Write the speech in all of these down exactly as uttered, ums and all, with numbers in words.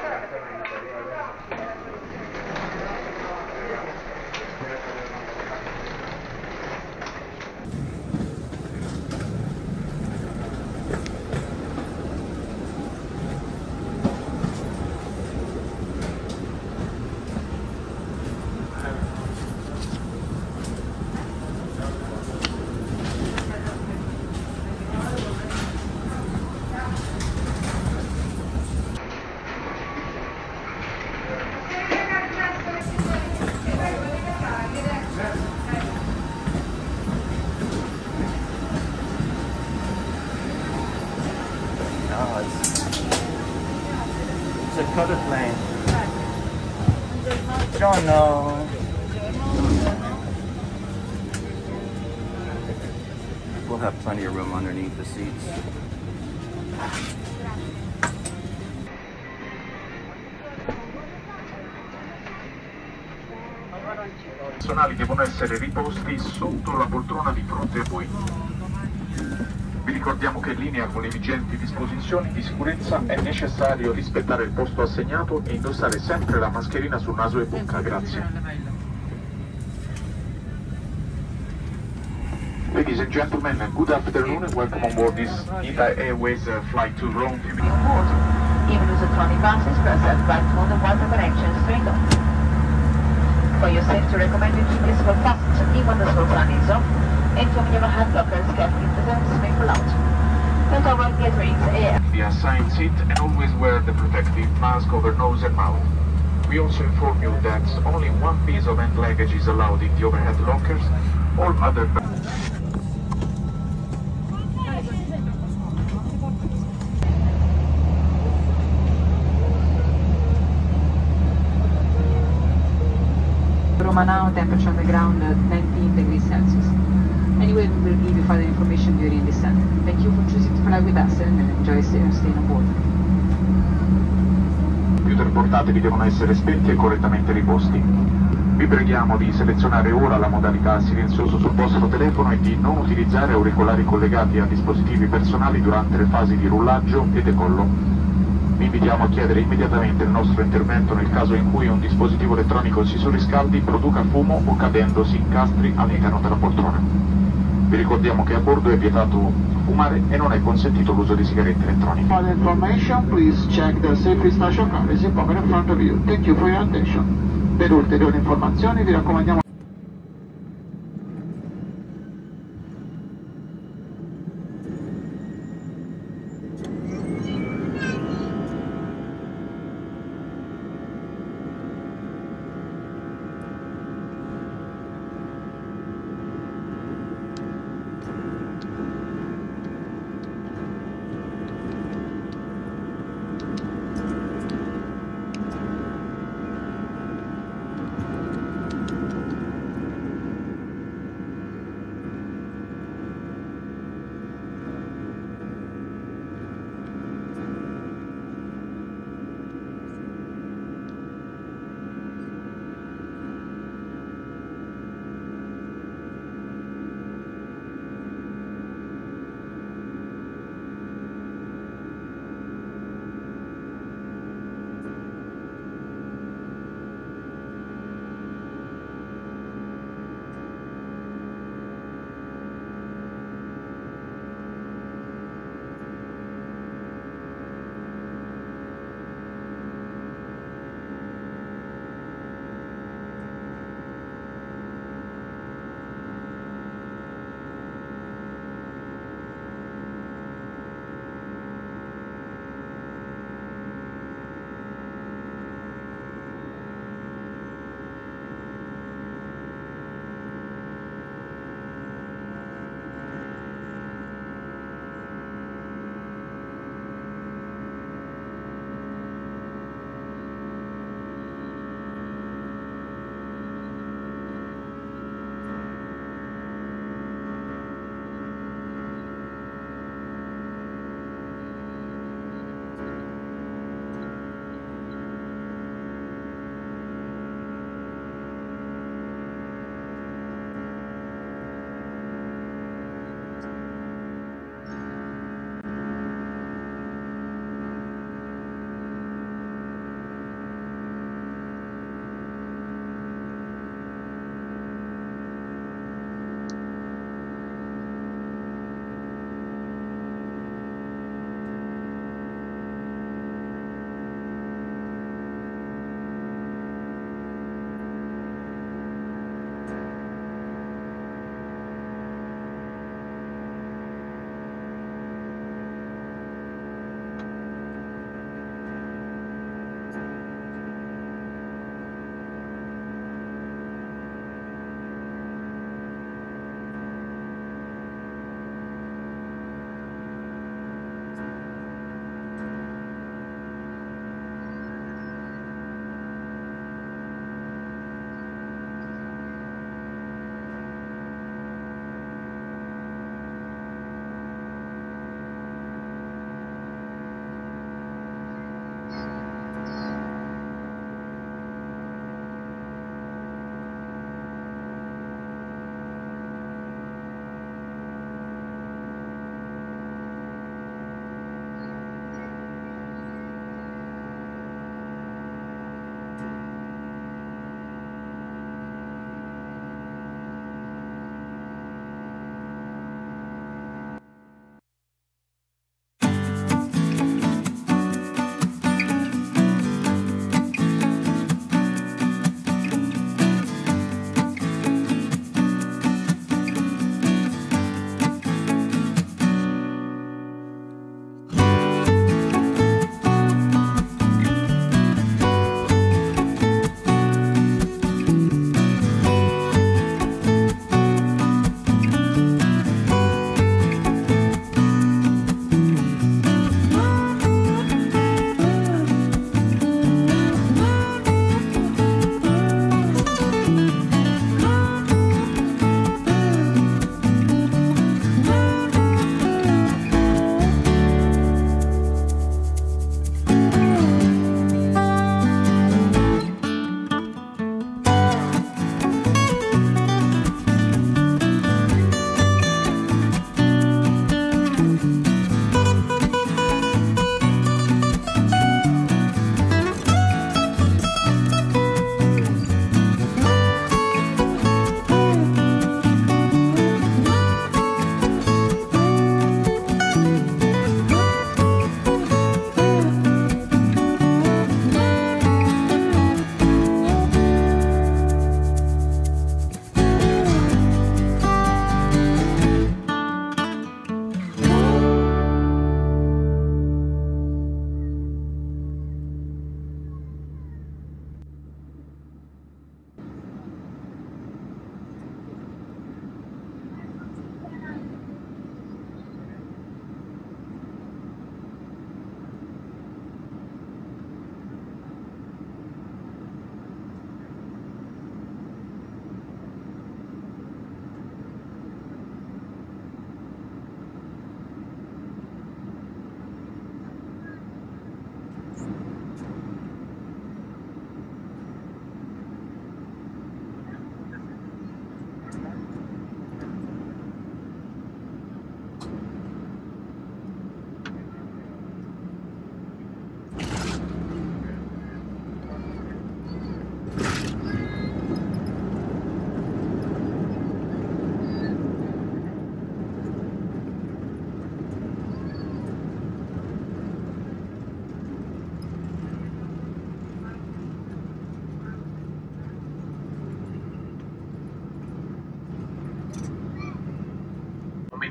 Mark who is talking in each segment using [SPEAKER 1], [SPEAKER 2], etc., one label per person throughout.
[SPEAKER 1] It's a cutter plane. Don't know. We'll have plenty of room underneath the seats.
[SPEAKER 2] I personali devono essere riposti sotto la poltrona di fronte a voi. Vi ricordiamo che in linea con le vigenti disposizioni di sicurezza è necessario rispettare il posto assegnato e indossare sempre la mascherina sul naso e bocca. Grazie. Ladies and gentlemen, good afternoon and welcome on board this Ita Airways uh, flight to Rome.
[SPEAKER 3] Even with electronic passes, press that right phone and Wi-Fi connection straight on. For your safety, recommend you keep this for fastened even the slow plan is off. And from your hand blockers, carefully present make for loud. Don't over get rings air.
[SPEAKER 2] The assigned seat and always wear the protective mask over nose and mouth. We also inform you that only one piece of hand luggage is allowed in the overhead lockers. All other
[SPEAKER 4] Roma now, temperature on the ground uh, nineteen degrees Celsius. Anyway, we will give you further information during descent. Thank you for choosing to fly with us and enjoy staying on board.
[SPEAKER 2] I computer portatili devono essere spenti e correttamente riposti. Vi preghiamo di selezionare ora la modalità silenzioso sul vostro telefono e di non utilizzare auricolari collegati a dispositivi personali durante le fasi di rullaggio e decollo. Vi invitiamo a chiedere immediatamente il nostro intervento nel caso in cui un dispositivo elettronico si surriscaldi, produca fumo o cadendo si incastri all'interno della poltrona. Vi ricordiamo che a bordo è vietato fumare e non è consentito l'uso di sigarette elettroniche.
[SPEAKER 5] For information, please check the safety station card in pocket in front of you. Thank you for your attention. Per ulteriori informazioni vi raccomandiamo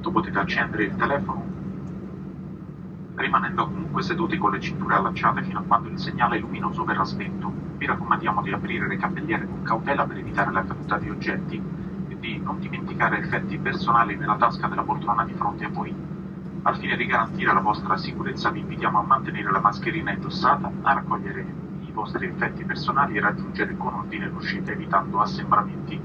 [SPEAKER 2] momento potete accendere il telefono rimanendo comunque seduti con le cinture allacciate fino a quando il segnale luminoso verrà spento. Vi raccomandiamo di aprire le candelliere con cautela per evitare la caduta di oggetti e di non dimenticare effetti personali nella tasca della poltrona di fronte a voi. Al fine di garantire la vostra sicurezza vi invitiamo a mantenere la mascherina indossata, a raccogliere i vostri effetti personali e raggiungere con ordine l'uscita evitando assembramenti.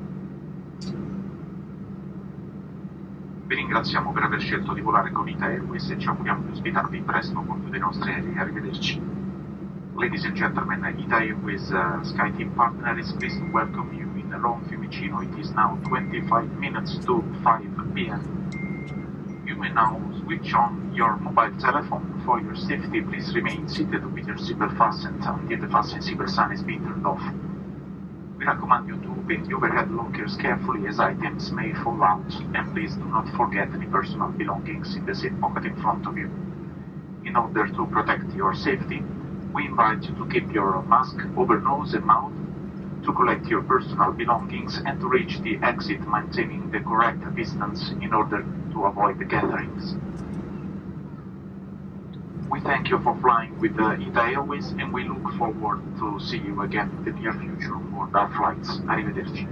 [SPEAKER 2] Vi ringraziamo per aver scelto di volare con Ita Airways e ci auguriamo di ospitarvi presto con uno dei nostri aerei. Arrivederci. Ladies and gentlemen, Ita Airways uh, SkyTeam partner is pleased to welcome you in Rome Fiumicino. It is now twenty-five minutes to five p m You may now switch on your mobile telephone. For your safety, please remain seated with your seatbelt fastened until the fasten seatbelt sign is being turned off. We recommend you to open the overhead lockers carefully as items may fall out, and please do not forget any personal belongings in the seat pocket in front of you. In order to protect your safety, we invite you to keep your mask over nose and mouth, to collect your personal belongings, and to reach the exit maintaining the correct distance in order to avoid the gatherings. We thank you for flying with uh, Ita Airways and we look forward to see you again in the near future on board our flights. Arrivederci.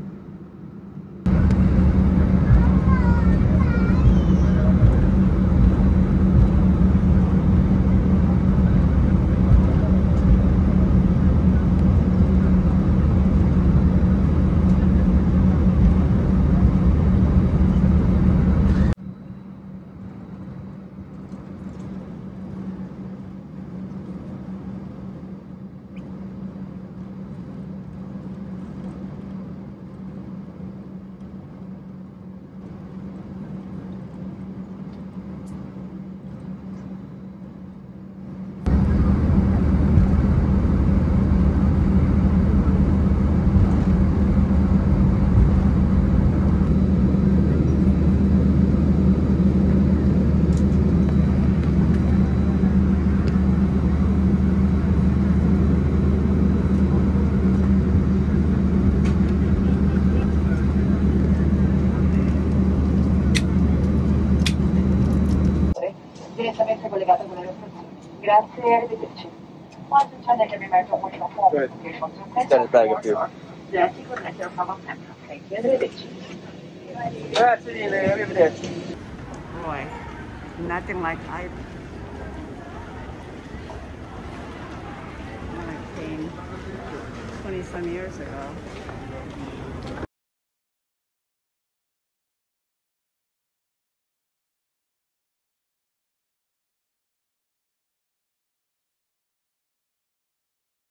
[SPEAKER 3] Direttamente collegato con l'aeroporto. Grazie e arrivederci. Once intended to be made to one of the
[SPEAKER 1] Good.
[SPEAKER 3] applications.
[SPEAKER 1] Stand it back up here.
[SPEAKER 3] Grazie, connector from Central. Thank you, arrivederci.
[SPEAKER 1] Grazie mille, arrivederci.
[SPEAKER 6] Boy, nothing like I when I came twenty some years ago.